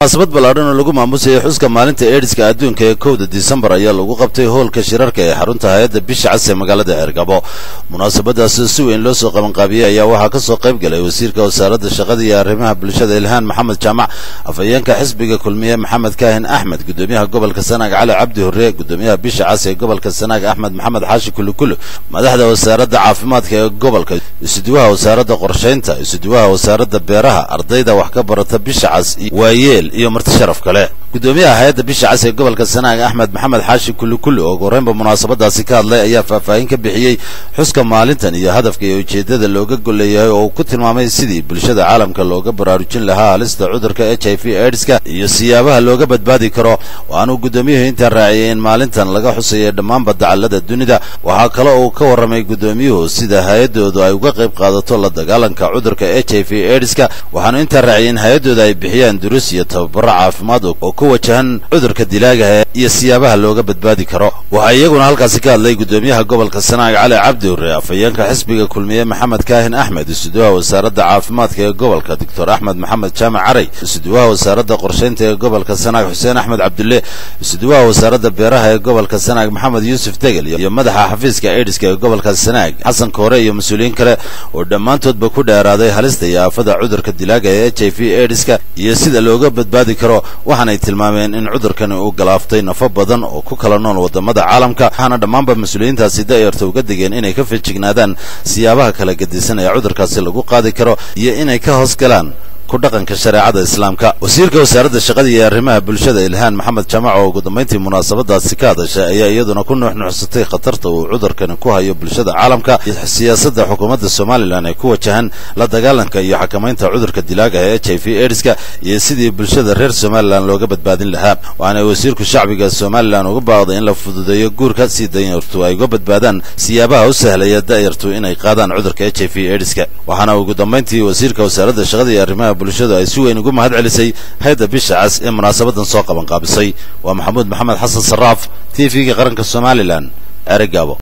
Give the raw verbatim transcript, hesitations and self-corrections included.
munaasabad ballaaran oo lagu maamusay xuska maalinta eedhiska adduunka ee kowda Disembar ayaa lagu qabtay hoolka shirarka ee xarunta hay'adda bisha cas ee magaalada Ceergabo. munaasabadaas si weyn loo soo qaban qaabiyay ayaa waxaa ka soo qayb galay wasiirka wasaaradda shaqada iyo arrimaha bulshada Ilhaan Maxamed Jaamac, afhayeenka xisbiga kulmiye Maxamed Kaahin Axmed, gudoomiyaha gobolka Sanaag Cali Cabdi Hurre, gudoomiyaha bisha cas ee gobolka Sanaag Axmed Maxamed Xaashi Kulukulu, madaxda wasaaradda caafimaadka ee gobolka, isuduwaha wasaaradda qorsheynta, isuduwaha wasaaradda beeraha, ardayda wax ka barata bisha cas waayeel iyo marti sharaf kale. gudoomiyaha hay'adda bisha cas ee gobolka Sanaag Axmed Maxamed Xaashi Kulukulu oo goreynba munaasabadaasi ka hadlay ayaa faahfaahin ka bixiyay xuska maalintan iyo hadafka iyo ujeedada looga goleeyahay oo ku tilmaamay sidii bulshada caalamka looga baraarujin lahaa halista cudurka H I V AIDS-ka iyo siyaabaha looga badbaadi karo. waanu gudoomiyuhu inta raaciyay in maalintan laga xusayo dhammaan badacalada dunida. waxa kale oo ka waramay gudoomiyuhu sida hay'adoodu ay uga qayb qaadato la dagaalanka cudurka H I V AIDS-ka, waxaanu inta raaciyay in hay'adoodu ay bixiyaan duruus iyo tababaro caafimaad oo ku wajahan cudurka dilaaga iyo siyaabaha looga badbaadi karo. waxa iyaguna halkaasi ka hadlay gudoomiyaha gobolka Sanaag Cali Cabdi Hurre, afhayeenka xisbiga kulmiye Maxamed Kaahin Axmed, isuduwaha wasaaradda caafimaadka ee gobolka Doctor Axmed Maxamed Jaamac Caray, isuduwaha wasaaradda qorsheynta ee gobolka Sanaag Xuseen Axmed Cabdulle, isuduwaha wasaaradda beeraha ee gobolka Sanaag Maxamed Yuusuf Degel iyo madaxa xafiiska AIDS-ka ee gobolka Sanaag Xasan Koore iyo mas'uuliyiin kale oo dhammaantoodba ku dheeraaday halista iyo aafada cudurka dilaaga ee H I V AIDS-ka iyo sida looga badbaadi karo. waxaanay tilmaameen in cudurkani uu galaaftay nafo badan oo ku kala nool wadamada caalamka, waxaana dhammaanba mas'uuliyiintaasi da'yarta uga digeen inay ka feejignaadaan siyaabaha kala gedisan ee cudurkaasi lagu qaadi karo iyo inay ka hoos galaan ku dhaqanka shareecada islaamka. wasiirka wasaaradda shaqada iyo arrimaha bulshada Ilhaan Maxamed Jaamac oo ugu dambeyntii munaasabadaasi ka hadashay ayaa iyaduna ku nuuxnuuxsatay khatarta uu cudurkani ku hayo bulshada caalamka iyo siyaasadda xukuumadda Somaliland ee ku wajahan la dagaalanka iyo xakamaynta cudurka dilaaga ee H I V AIDS-ka iyo sidii bulshada reer Somaliland looga badbaadin lahaa. waxaana wasiirku shacbiga Somaliland uga baaqday in la fududeeyo guurka si danyartu ay uga badbaadaan siyaabaha u sahlaya da'yartu inay qaadaan cudurka H I V AIDS-ka. waxaana ugu dambeyntii wasiirka wasaaradda shaqada iyo arrimaha bulshada ay si weyn ugu mahad celisay hay'adda bisha cas ee munaasabadan soo qaban qaabisay. waa Maxamuud Maxamed Xasan Saraaf, T V-ga qaranka Somaliland, Ceergabo.